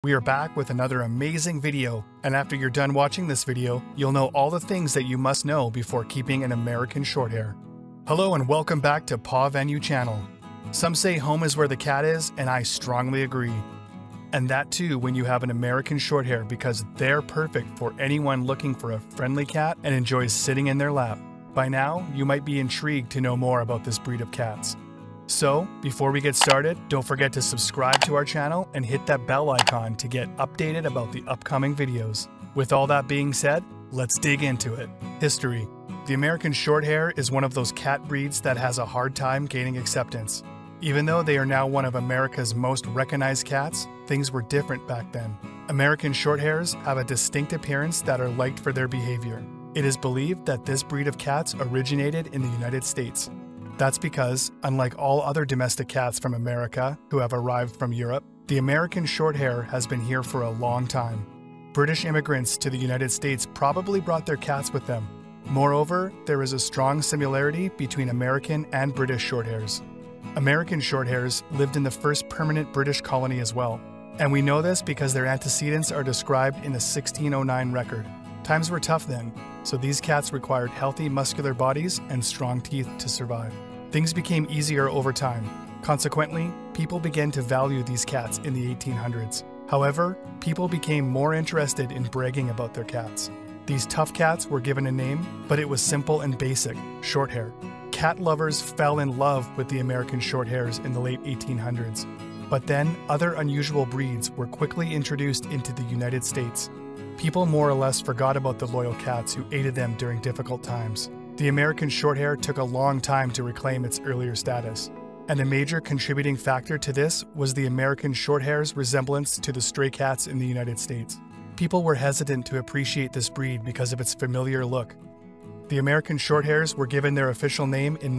We are back with another amazing video, and after you're done watching this video, you'll know all the things that you must know before keeping an American Shorthair. Hello and welcome back to Paw Venue channel. Some say home is where the cat is, and I strongly agree. And that too when you have an American Shorthair, because they're perfect for anyone looking for a friendly cat and enjoys sitting in their lap. By now, you might be intrigued to know more about this breed of cats. So, before we get started, don't forget to subscribe to our channel and hit that bell icon to get updated about the upcoming videos. With all that being said, let's dig into it. History. The American Shorthair is one of those cat breeds that has a hard time gaining acceptance. Even though they are now one of America's most recognized cats, things were different back then. American Shorthairs have a distinct appearance that are liked for their behavior. It is believed that this breed of cats originated in the United States. That's because, unlike all other domestic cats from America who have arrived from Europe, the American Shorthair has been here for a long time. British immigrants to the United States probably brought their cats with them. Moreover, there is a strong similarity between American and British Shorthairs. American Shorthairs lived in the first permanent British colony as well, and we know this because their antecedents are described in the 1609 record. Times were tough then, so these cats required healthy muscular bodies and strong teeth to survive. Things became easier over time. Consequently, people began to value these cats in the 1800s. However, people became more interested in bragging about their cats. These tough cats were given a name, but it was simple and basic: Shorthair. Cat lovers fell in love with the American Shorthairs in the late 1800s. But then, other unusual breeds were quickly introduced into the United States. People more or less forgot about the loyal cats who aided them during difficult times. The American Shorthair took a long time to reclaim its earlier status, and a major contributing factor to this was the American Shorthair's resemblance to the stray cats in the United States. People were hesitant to appreciate this breed because of its familiar look. The American Shorthairs were given their official name in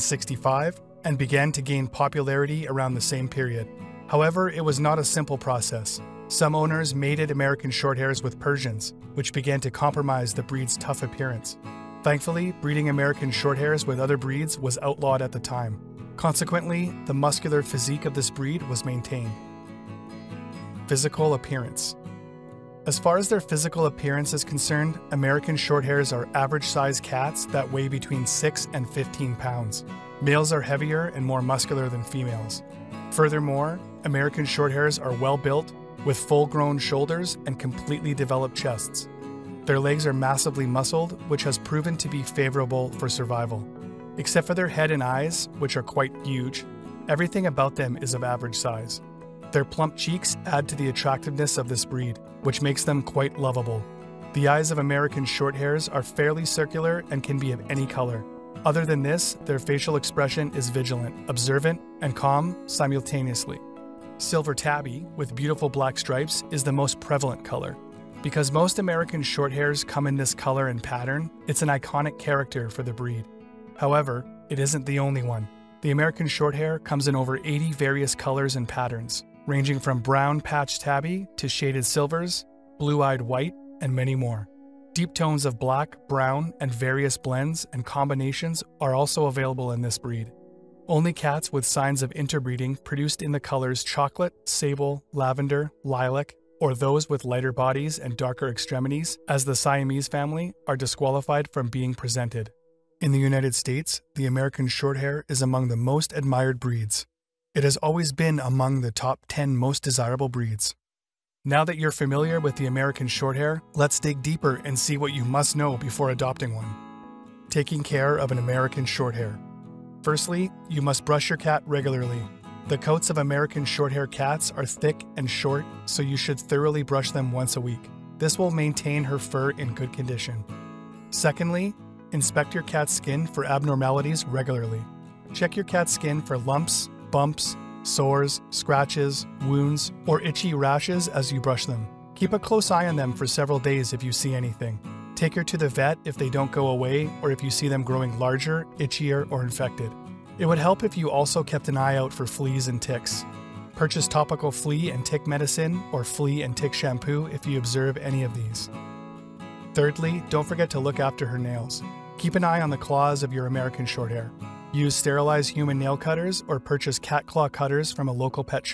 1965 and began to gain popularity around the same period. However, it was not a simple process. Some owners mated American Shorthairs with Persians, which began to compromise the breed's tough appearance. Thankfully, breeding American Shorthairs with other breeds was outlawed at the time. Consequently, the muscular physique of this breed was maintained. Physical appearance. As far as their physical appearance is concerned, American Shorthairs are average-sized cats that weigh between 6 and 15 pounds. Males are heavier and more muscular than females. Furthermore, American Shorthairs are well-built, with full-grown shoulders and completely developed chests. Their legs are massively muscled, which has proven to be favorable for survival. Except for their head and eyes, which are quite huge, everything about them is of average size. Their plump cheeks add to the attractiveness of this breed, which makes them quite lovable. The eyes of American Shorthairs are fairly circular and can be of any color. Other than this, their facial expression is vigilant, observant, and calm simultaneously. Silver tabby, with beautiful black stripes, is the most prevalent color. Because most American Shorthairs come in this color and pattern, it's an iconic character for the breed. However, it isn't the only one. The American Shorthair comes in over 80 various colors and patterns, ranging from brown patch tabby to shaded silvers, blue-eyed white, and many more. Deep tones of black, brown, and various blends and combinations are also available in this breed. Only cats with signs of interbreeding produced in the colors chocolate, sable, lavender, lilac, or those with lighter bodies and darker extremities, as the Siamese family, are disqualified from being presented. In the United States, the American Shorthair is among the most admired breeds. It has always been among the top 10 most desirable breeds. Now that you're familiar with the American Shorthair, let's dig deeper and see what you must know before adopting one. Taking care of an American Shorthair. Firstly, you must brush your cat regularly. The coats of American Shorthair cats are thick and short, so you should thoroughly brush them once a week. This will maintain her fur in good condition. Secondly, inspect your cat's skin for abnormalities regularly. Check your cat's skin for lumps, bumps, sores, scratches, wounds, or itchy rashes as you brush them. Keep a close eye on them for several days if you see anything. Take her to the vet if they don't go away or if you see them growing larger, itchier, or infected. It would help if you also kept an eye out for fleas and ticks. Purchase topical flea and tick medicine or flea and tick shampoo if you observe any of these. Thirdly, don't forget to look after her nails. Keep an eye on the claws of your American Shorthair. Use sterilized human nail cutters or purchase cat claw cutters from a local pet shop.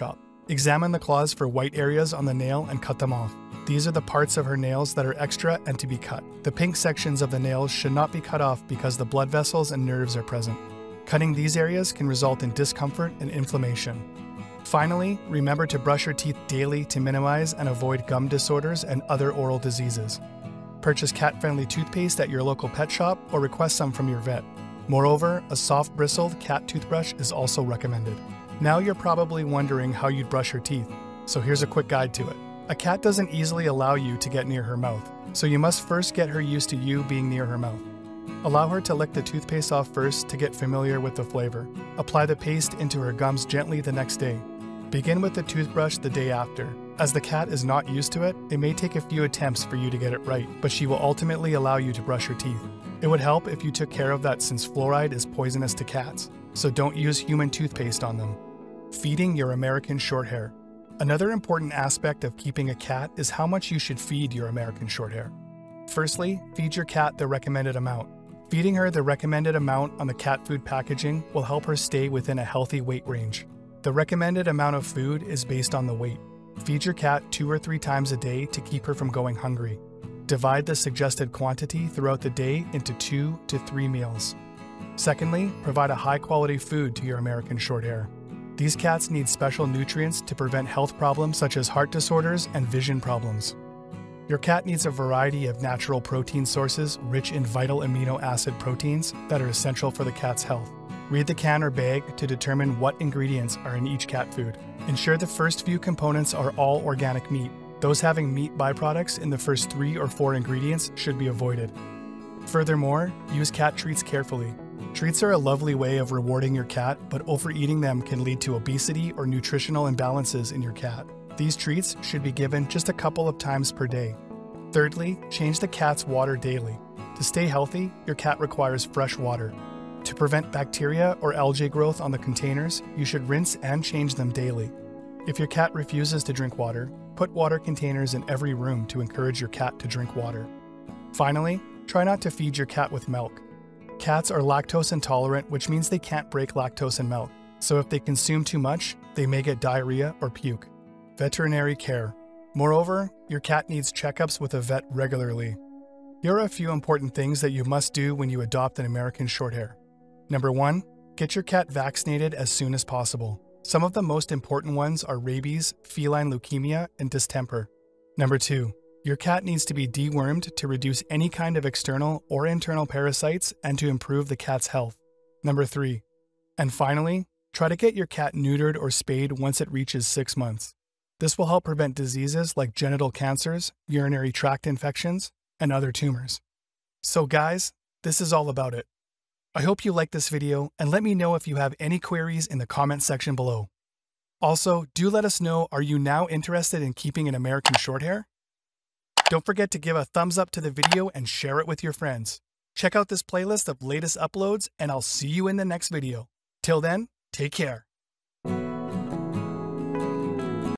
Examine the claws for white areas on the nail and cut them off. These are the parts of her nails that are extra and to be cut. The pink sections of the nails should not be cut off because the blood vessels and nerves are present. Cutting these areas can result in discomfort and inflammation. Finally, remember to brush your teeth daily to minimize and avoid gum disorders and other oral diseases. Purchase cat-friendly toothpaste at your local pet shop or request some from your vet. Moreover, a soft bristled cat toothbrush is also recommended. Now you're probably wondering how you'd brush her teeth, so here's a quick guide to it. A cat doesn't easily allow you to get near her mouth, so you must first get her used to you being near her mouth. Allow her to lick the toothpaste off first to get familiar with the flavor. Apply the paste into her gums gently the next day. Begin with the toothbrush the day after. As the cat is not used to it, it may take a few attempts for you to get it right, but she will ultimately allow you to brush her teeth. It would help if you took care of that since fluoride is poisonous to cats, so don't use human toothpaste on them. Feeding your American Shorthair. Another important aspect of keeping a cat is how much you should feed your American Shorthair. Firstly, feed your cat the recommended amount. Feeding her the recommended amount on the cat food packaging will help her stay within a healthy weight range. The recommended amount of food is based on the weight. Feed your cat 2 or 3 times a day to keep her from going hungry. Divide the suggested quantity throughout the day into 2 to 3 meals. Secondly, provide a high-quality food to your American Shorthair. These cats need special nutrients to prevent health problems such as heart disorders and vision problems. Your cat needs a variety of natural protein sources rich in vital amino acid proteins that are essential for the cat's health. Read the can or bag to determine what ingredients are in each cat food. Ensure the first few components are all organic meat. Those having meat byproducts in the first 3 or 4 ingredients should be avoided. Furthermore, use cat treats carefully. Treats are a lovely way of rewarding your cat, but overeating them can lead to obesity or nutritional imbalances in your cat. These treats should be given just a couple of times per day. Thirdly, change the cat's water daily. To stay healthy, your cat requires fresh water. To prevent bacteria or algae growth on the containers, you should rinse and change them daily. If your cat refuses to drink water, put water containers in every room to encourage your cat to drink water. Finally, try not to feed your cat with milk. Cats are lactose intolerant, which means they can't break lactose in milk. So if they consume too much, they may get diarrhea or puke. Veterinary care. Moreover, your cat needs checkups with a vet regularly. Here are a few important things that you must do when you adopt an American Shorthair. Number 1, get your cat vaccinated as soon as possible. Some of the most important ones are rabies, feline leukemia, and distemper. Number 2, your cat needs to be dewormed to reduce any kind of external or internal parasites and to improve the cat's health. Number 3, and finally, try to get your cat neutered or spayed once it reaches 6 months. This will help prevent diseases like genital cancers, urinary tract infections, and other tumors. So guys, this is all about it. I hope you liked this video and let me know if you have any queries in the comment section below. Also, do let us know, are you now interested in keeping an American Shorthair? Don't forget to give a thumbs up to the video and share it with your friends. Check out this playlist of latest uploads and I'll see you in the next video. Till then, take care.